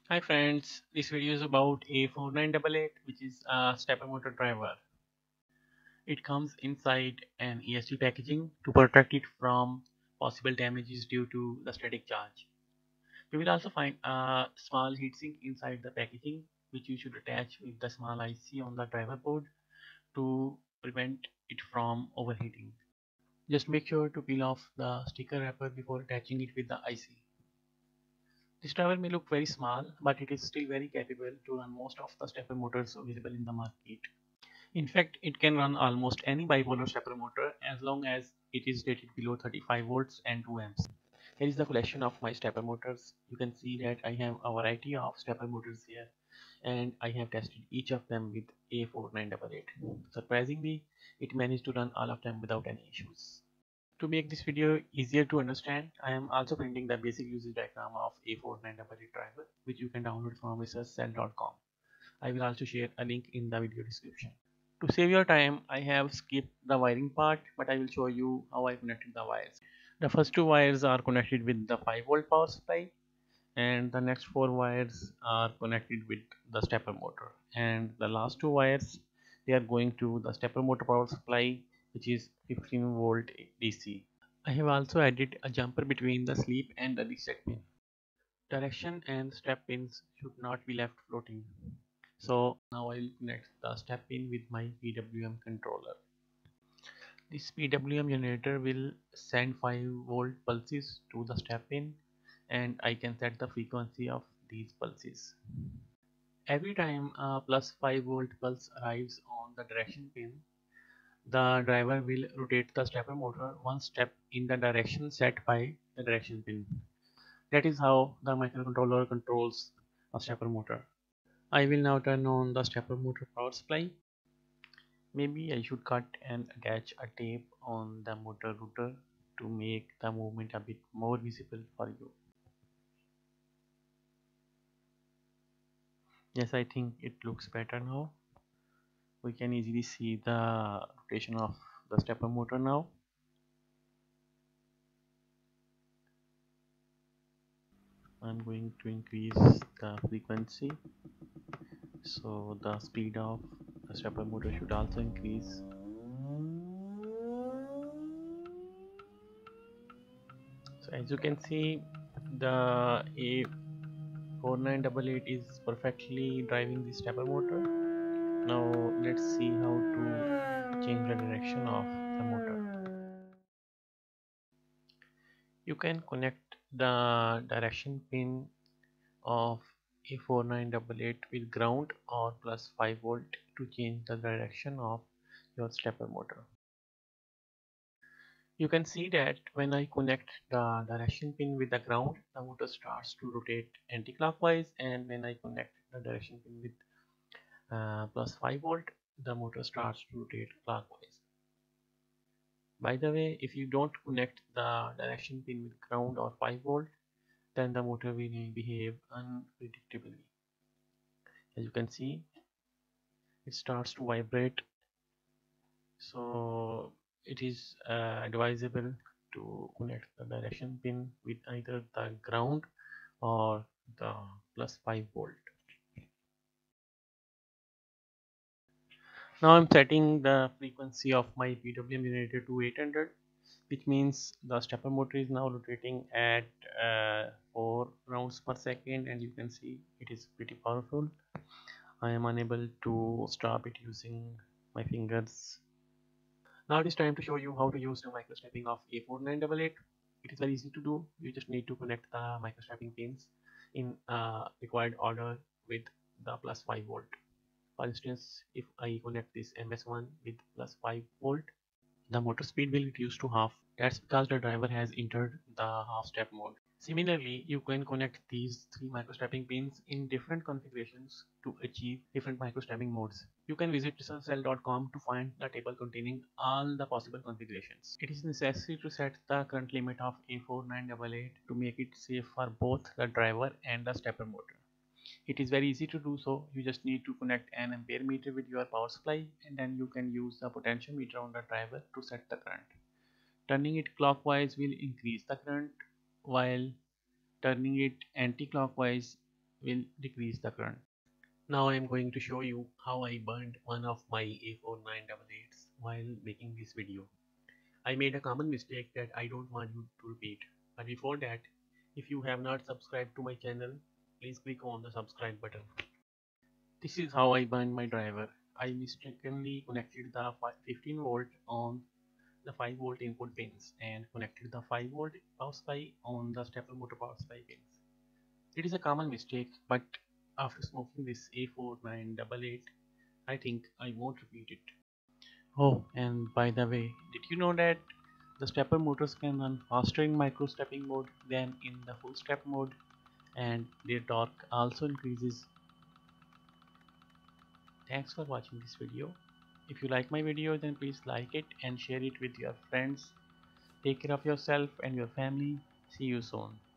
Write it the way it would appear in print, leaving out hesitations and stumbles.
Hi friends, this video is about A4988, which is a stepper motor driver. It comes inside an ESD packaging to protect it from possible damages due to the static charge. You will also find a small heatsink inside the packaging, which you should attach with the small IC on the driver board to prevent it from overheating. Just make sure to peel off the sticker wrapper before attaching it with the IC. This driver may look very small, but it is still very capable to run most of the stepper motors available in the market. In fact, it can run almost any bipolar stepper motor as long as it is rated below 35 volts and 2 amps. Here is the collection of my stepper motors. You can see that I have a variety of stepper motors here, and I have tested each of them with A4988. Surprisingly, it managed to run all of them without any issues. To make this video easier to understand, I am also printing the basic usage diagram of A4988 driver, which you can download from researchcell.com. I will also share a link in the video description. To save your time, I have skipped the wiring part, but I will show you how I connected the wires. The first two wires are connected with the 5-volt power supply, and the next four wires are connected with the stepper motor. And the last two wires, they are going to the stepper motor power supply, which is 15-volt DC. I have also added a jumper between the sleep and the reset pin. Direction and step pins should not be left floating. So now I will connect the step pin with my PWM controller. This PWM generator will send 5-volt pulses to the step pin, and I can set the frequency of these pulses. Every time a plus 5-volt pulse arrives on the direction pin, the driver will rotate the stepper motor one step in the direction set by the direction pin. That is how the microcontroller controls a stepper motor. I will now turn on the stepper motor power supply. Maybe I should cut and attach a tape on the motor router to make the movement a bit more visible for you. Yes, I think it looks better now. We can easily see the rotation of the stepper motor now. I'm going to increase the frequency, so the speed of the stepper motor should also increase. So as you can see, the A4988 is perfectly driving the stepper motor. Now let's see how to change the direction of the motor. You can connect the direction pin of A4988 with ground or plus 5 volt to change the direction of your stepper motor. You can see that when I connect the direction pin with the ground, the motor starts to rotate anti-clockwise, and when I connect the direction pin with plus 5 volt, the motor starts to rotate clockwise. By the way, if you don't connect the direction pin with ground or 5 volt, then the motor will behave unpredictably. As you can see, it starts to vibrate, so it is advisable to connect the direction pin with either the ground or the plus 5 volt. Now I'm setting the frequency of my PWM generator to 800, which means the stepper motor is now rotating at 4 rounds per second, and you can see it is pretty powerful. I am unable to stop it using my fingers. Now it is time to show you how to use the microstepping of A4988. It is very easy to do. You just need to connect the microstepping pins in required order with the plus 5 volt. For instance, if I connect this MS1 with plus 5 volt, the motor speed will reduce to half. That's because the driver has entered the half step mode. Similarly, you can connect these three microstepping pins in different configurations to achieve different microstepping modes. You can visit researchcell.com to find the table containing all the possible configurations. It is necessary to set the current limit of A4988 to make it safe for both the driver and the stepper motor. It is very easy to do so. You just need to connect an ampere meter with your power supply, and then you can use the potential meter on the driver to set the current. Turning it clockwise will increase the current, while turning it anti-clockwise will decrease the current. Now I am going to show you how I burned one of my A4988s while making this video. I made a common mistake that I don't want you to repeat. But before that, if you have not subscribed to my channel, please click on the subscribe button. This is how I burned my driver. I mistakenly connected the 15 volt on the 5 volt input pins and connected the 5 volt power supply on the stepper motor power supply pins. It is a common mistake, but after smoking this A4988, I think I won't repeat it. Oh, and by the way, did you know that the stepper motors can run faster in micro stepping mode than in the full step mode, and their torque also increases. Thanks for watching this video. If you like my video, then please like it and share it with your friends. Take care of yourself and your family. See you soon.